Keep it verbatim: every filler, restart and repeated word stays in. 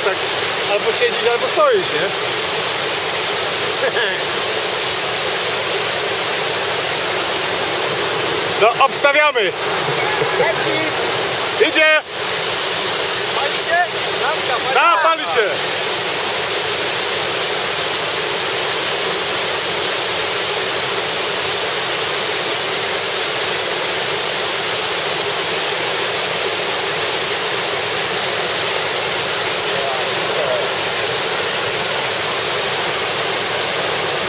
tak albo siedzisz, albo stoisz, nie? No, obstawiamy! Leci! Idzie! Pali się? Lampka, Da, pali się!